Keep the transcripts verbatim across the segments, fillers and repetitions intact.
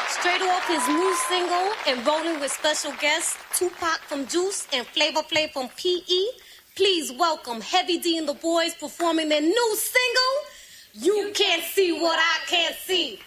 Straight off his new single and rolling with special guests Tupac from Juice and Flavor Flav from P E. Please welcome Heavy D and the Boyz performing their new single, You Can't See What I Can't See.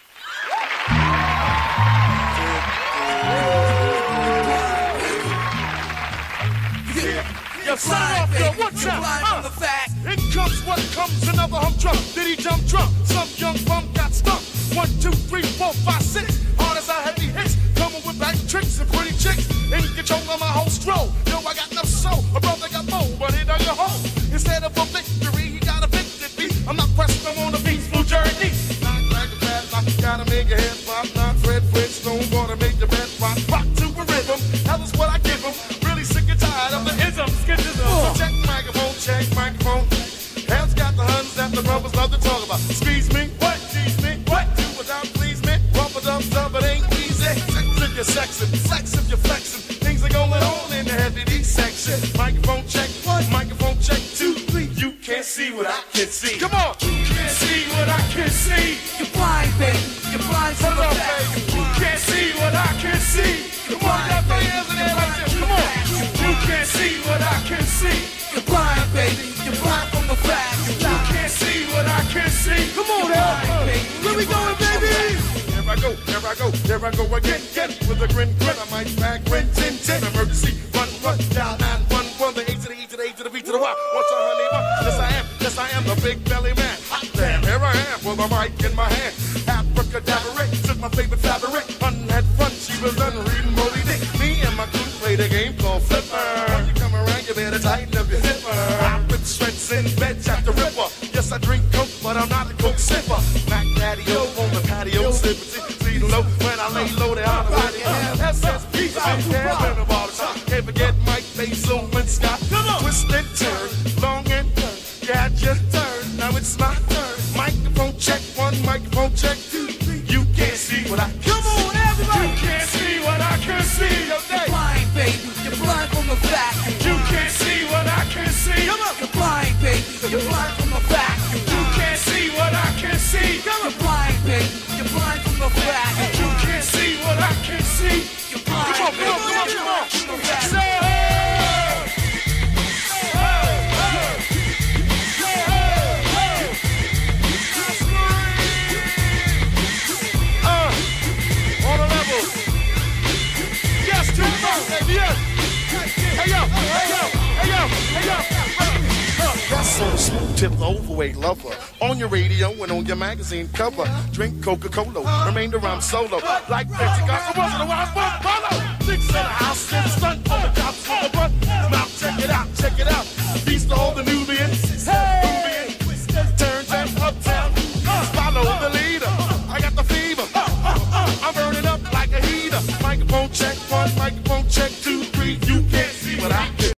Yo, sign off, yo, what's up? Uh, in comes what comes, another humdrum. Diddy jump drunk, some young bum got stuck. One, two, three, four, five, six. Hard as our heavy hits, coming with back tricks and pretty chicks. In control of my whole stroll. Yo, I got no soul, a brother got more, but it on your home. Instead of a victory, he got a victory. I'm not pressed, I'm on a peaceful journey. Not like a bad lock, gotta make your head pop. Not Fred Flintstone, gonna make your bed rock. Rock to a rhythm, hell is what I give him. Really sick and tired of the isms, skittism. So check microphone, check microphone. Hell's got the huns that the brothers love to talk about. Squeeze me, what? Tease me, what? Do or don't please me. Rubber dub dub, it ain't easy. Sex if you're sexing, sex if you're flexing. Things are going on in the heavy D section. Microphone check, what? Microphone check, two, three. You can't see what I can see. Come on, you can't see what I can see. You're blind, baby. You're blind to the fact. You can't see what I can see. Come on, got my hands in there like this. Come on, you can't see what I can see. You're blind, baby. You're blind from the fact. You can't see what I can see. Come on, now. Where we going, baby? Here I go, here I go, here I go again. Get it with a grin, grin. I might back, grin, tin, tin. Emergency, run, run, down, nine, one, one. The A to the E to the A to the B to the Y. What's up, honey? Yes, I am, yes, I am the big belly man. Hot damn, here I am with a mic in my hand. Abracadabra, took my favorite fabric. Fun had fun, she was unreading Molly Dick. Me and my crew played a game called Flipper. When you come around, you better tighten up your zipper. I put sweats in bed, jack the ripper. Yes, I drink coke, but I'm not a coke sipper. Mac Daddy-O on the patio, slipping see low. When I lay low, they holler at it. S S P, big hair, and all the time. Can't forget Mike, Basil, and Scott. Twist and turn, long and turn. Yeah, just turn, now it's my turn. Microphone check, one microphone check, two, three. You can't see what I can see. Come on, everybody. You can't see what I can see. You're blind, baby. You're blind from the fact. You can't see what I can see. Come on. You're blind, baby. You're blind from the fact. You can't see what I can see. Come on. You're blind, baby. You're blind from the fact. You can't see what I can see. You're blind. Come on, come on, come on, come on. Come on. Say, hey yo, hey yo, hey yo, hey yo. That's on the smooth tip, the overweight lover. On your radio and on your magazine cover. Drink Coca-Cola, remainder I'm solo. Like fifty guys, I wasn't a wild one, follow. Six in the house, and stunt on the top, for the run. Mouth, check it out, check it out. Beast to all the Nubians. Hey! Turns and uptown. Follow the leader. I got the fever. I'm burning up like a heater. Microphone check, one microphone.